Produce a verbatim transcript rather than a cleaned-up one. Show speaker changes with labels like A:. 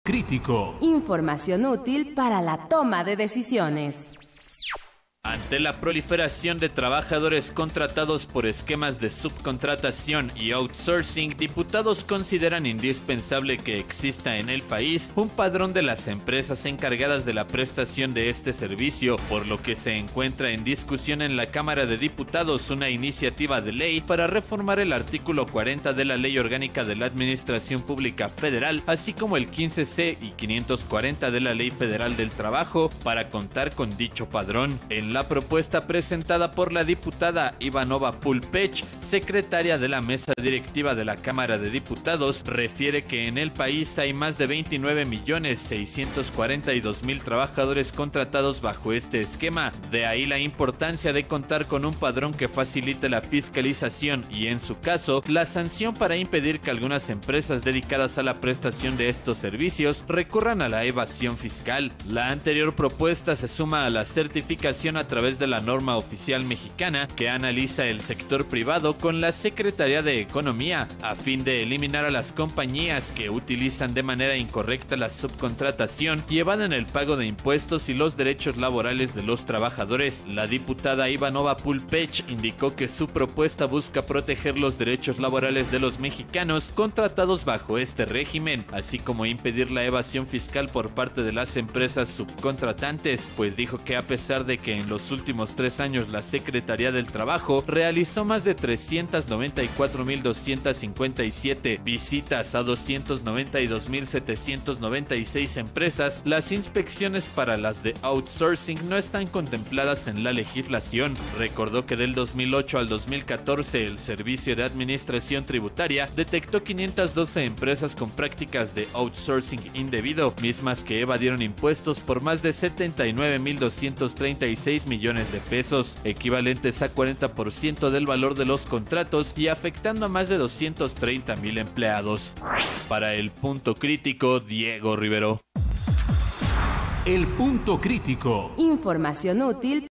A: crítico.
B: Información útil para la toma de decisiones.
C: Ante la proliferación de trabajadores contratados por esquemas de subcontratación y outsourcing, diputados consideran indispensable que exista en el país un padrón de las empresas encargadas de la prestación de este servicio, por lo que se encuentra en discusión en la Cámara de Diputados una iniciativa de ley para reformar el artículo cuarenta de la Ley Orgánica de la Administración Pública Federal, así como el quince ce y quinientos cuarenta de la Ley Federal del Trabajo, para contar con dicho padrón. En la propuesta presentada por la diputada Ivanova Pulpech, secretaria de la mesa directiva de la Cámara de Diputados, refiere que en el país hay más de veintinueve millones seiscientos cuarenta y dos mil trabajadores contratados bajo este esquema. De ahí la importancia de contar con un padrón que facilite la fiscalización y, en su caso, la sanción para impedir que algunas empresas dedicadas a la prestación de estos servicios recurran a la evasión fiscal. La anterior propuesta se suma a la certificación a través de la norma oficial mexicana que analiza el sector privado con la Secretaría de Economía a fin de eliminar a las compañías que utilizan de manera incorrecta la subcontratación y evaden el pago de impuestos y los derechos laborales de los trabajadores. La diputada Ivanova Pulpech indicó que su propuesta busca proteger los derechos laborales de los mexicanos contratados bajo este régimen, así como impedir la evasión fiscal por parte de las empresas subcontratantes, pues dijo que a pesar de que en los últimos tres años la Secretaría del Trabajo realizó más de trescientas noventa y cuatro mil doscientas cincuenta y siete visitas a doscientas noventa y dos mil setecientas noventa y seis empresas, las inspecciones para las de outsourcing no están contempladas en la legislación. Recordó que del dos mil ocho al dos mil catorce el Servicio de Administración Tributaria detectó quinientas doce empresas con prácticas de outsourcing indebido, mismas que evadieron impuestos por más de setenta y nueve mil doscientos treinta y seis millones de pesos, equivalentes a cuarenta por ciento del valor de los contratos y afectando a más de doscientos treinta mil empleados. Para el Punto Crítico, Diego Rivero.
A: El Punto Crítico.
B: Información útil